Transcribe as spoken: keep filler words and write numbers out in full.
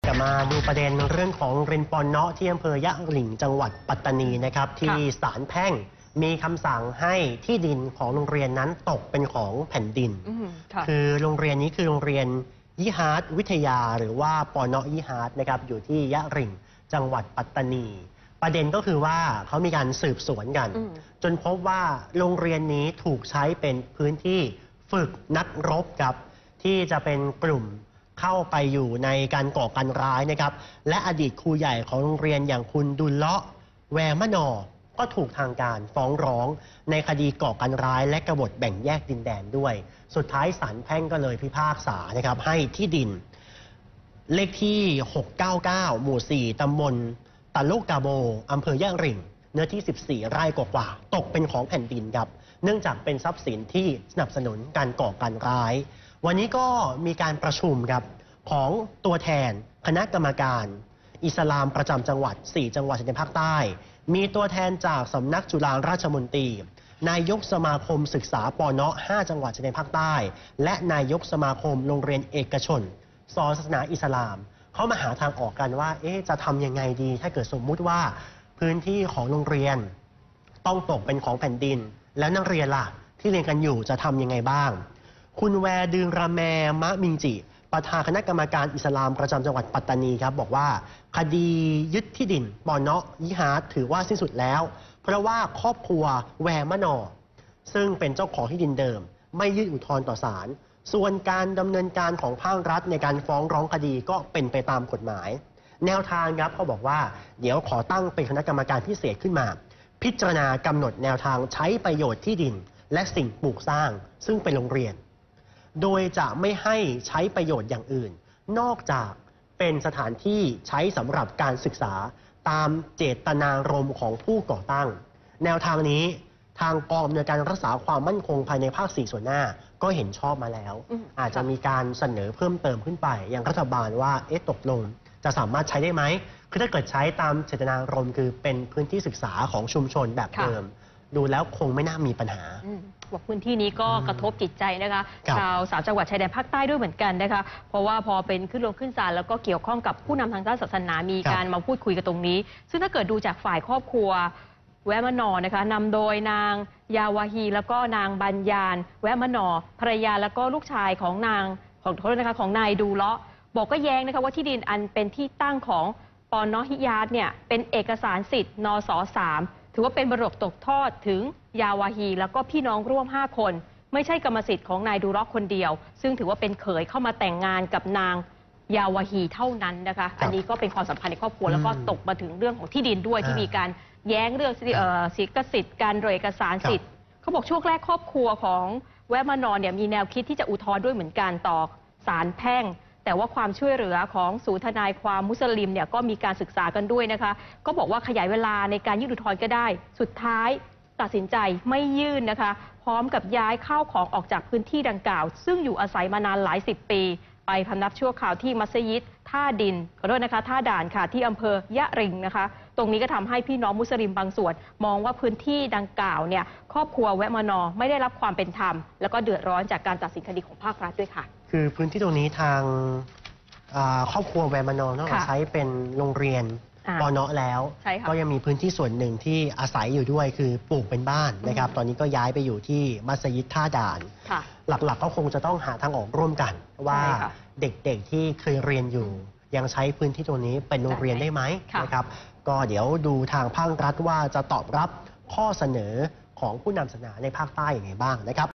จะมาดูประเด็นเรื่องของโรงเรียนปอนเนาะที่อำเภอยะหลิ่งจังหวัดปัตตานีนะครับที่ศาลแพ่งมีคำสั่งให้ที่ดินของโรงเรียนนั้นตกเป็นของแผ่นดินคือโรงเรียนนี้คือโรงเรียนยิฮาร์ดวิทยาหรือว่าปอนเนาะยิฮาร์ดนะครับอยู่ที่ยะหลิ่งจังหวัดปัตตานีประเด็นก็คือว่าเขามีการสืบสวนกันจนพบว่าโรงเรียนนี้ถูกใช้เป็นพื้นที่ฝึกนักรบครับที่จะเป็นกลุ่มเข้าไปอยู่ในการก่อการร้ายนะครับและอดีตครูใหญ่ของโรงเรียนอย่างคุณดุลเลาะแวมะนอก็ถูกทางการฟ้องร้องในคดีก่อการร้ายและกบฏแบ่งแยกดินแดนด้วยสุดท้ายศาลแพ่งก็เลยพิพากษานะครับให้ที่ดินเลขที่หกเก้าเก้าหมู่สี่ตำบลตะลุกาโบอำเภอยะหลิ่งเนื้อที่สิบสี่ไร่กว่าๆตกเป็นของแผ่นดินครับเนื่องจากเป็นทรัพย์สินที่สนับสนุนการก่อการร้ายวันนี้ก็มีการประชุมครับของตัวแทนคณะกรรมการอิสลามประจำจังหวัดสี่จังหวัดชายแดนภาคใต้มีตัวแทนจากสำนักจุฬาราชมนตรีนายกสมาคมศึกษาปอนเนาะห้าจังหวัดชายแดนภาคใต้และนายกสมาคมโรงเรียนเอกชนสอนศาสนาอิสลามเขามาหาทางออกกันว่าเอ๊ะจะทำยังไงดีถ้าเกิดสมมุติว่าพื้นที่ของโรงเรียนต้องตกเป็นของแผ่นดินแล้วนักเรียนล่ะที่เรียนกันอยู่จะทำยังไงบ้างคุณแวดืงราแมมะมิงจิประธานคณะกรรมการอิสลามประจำจังหวัดปัตตานีครับบอกว่าคดียึดที่ดินปอนเนาะยิฮาร์ดถือว่าสิ้นสุดแล้วเพราะว่าครอบครัวแวมะนอซึ่งเป็นเจ้าของที่ดินเดิมไม่ยื่นอุทธรณ์ต่อศาลส่วนการดำเนินการของภาครัฐในการฟ้องร้องคดีก็เป็นไปตามกฎหมายแนวทางครับเขาบอกว่าเดี๋ยวขอตั้งเป็นคณะกรรมการพิเศษขึ้นมาพิจารณากำหนดแนวทางใช้ประโยชน์ที่ดินและสิ่งปลูกสร้างซึ่งเป็นโรงเรียนโดยจะไม่ให้ใช้ประโยชน์อย่างอื่นนอกจากเป็นสถานที่ใช้สำหรับการศึกษาตามเจตนารมณ์ของผู้ก่อตั้งแนวทางนี้ทางกองอำนวยการรักษาความมั่นคงภายในภาคสี่ส่วนหน้าก็เห็นชอบมาแล้วอาจจะมีการเสนอเพิ่มเติมขึ้นไปยังรัฐบาลว่าเอ๊ะตกลงจะสามารถใช้ได้ไหมคือถ้าเกิดใช้ตามเจตนารมณ์คือเป็นพื้นที่ศึกษาของชุมชนแบบเดิมดูแล้วคงไม่น่ามีปัญหาบอกพื้นที่นี้ก็กระทบจิตใจนะคะชาวสามจังหวัดชายแดนภาคใต้ด้วยเหมือนกันนะคะเพราะว่าพอเป็นขึ้นลงขึ้นศาลแล้วก็เกี่ยวข้องกับผู้นำทางด้านศาสนามีการมาพูดคุยกันตรงนี้ซึ่งถ้าเกิดดูจากฝ่ายครอบครัวแวมะนอนะคะนำโดยนางยาวาฮีแล้วก็นางบัญญาณแวมะนอภรรยาแล้วก็ลูกชายของนางของโทษนะคะของนายดูเลาะบอกก็แย้งนะคะว่าที่ดินอันเป็นที่ตั้งของปอนเนาะฮิยาร์ดเนี่ยเป็นเอกสารสิทธิ์นสสามถือว่าเป็นมรดกตกทอดถึงยาวาฮีแล้วก็พี่น้องร่วมห้าคนไม่ใช่กรรมสิทธิ์ของนายดูเลาะคนเดียวซึ่งถือว่าเป็นเขยเข้ามาแต่งงานกับนางยาวาฮีเท่านั้นนะคะอันนี้ก็เป็นความสัมพันธ์ในครอบครัวแล้วก็ตกมาถึงเรื่องของที่ดินด้วยที่มีการแย้งเรื่องสิทธิสิทธิ์การโดยเอกสารสิทธิ์เขาบอกช่วงแรกครอบครัวของแวมะนอเนี่ยมีแนวคิดที่จะอุทธรณ์ด้วยเหมือนกันต่อศาลแพ่งแต่ว่าความช่วยเหลือของศูนย์ทนายความมุสลิมเนี่ยก็มีการศึกษากันด้วยนะคะก็บอกว่าขยายเวลาในการยื่นอุทธรณ์ก็ได้สุดท้ายตัดสินใจไม่ยื่นนะคะพร้อมกับย้ายข้าวของออกจากพื้นที่ดังกล่าวซึ่งอยู่อาศัยมานานหลายสิบปีไปพำนักชั่วคราวที่มัสยิดท่าดินขอโทษนะคะท่าด่านค่ะที่อำเภอยะหลิ่งนะคะตรงนี้ก็ทำให้พี่น้องมุสลิมบางส่วนมองว่าพื้นที่ดังกล่าวเนี่ยครอบครัวแวมะนอไม่ได้รับความเป็นธรรมแล้วก็เดือดร้อนจากการตัดสินคดีของภาครัฐด้วยค่ะคือพื้นที่ตรงนี้ทางครอบครัวแวมะนอนอกจากใช้เป็นโรงเรียนปอนเนาะแล้วก็ยังมีพื้นที่ส่วนหนึ่งที่อาศัยอยู่ด้วยคือปลูกเป็นบ้านนะครับตอนนี้ก็ย้ายไปอยู่ที่มัสยิดท่าด่านหลักๆก็คงจะต้องหาทางออกร่วมกันว่าเด็กๆที่เคยเรียนอยู่ยังใช้พื้นที่ตรงนี้เป็นโรงเรียนได้ไหมนะครับก็เดี๋ยวดูทางภาครัฐว่าจะตอบรับข้อเสนอของผู้นำศาสนาในภาคใต้อย่างไรบ้างนะครับ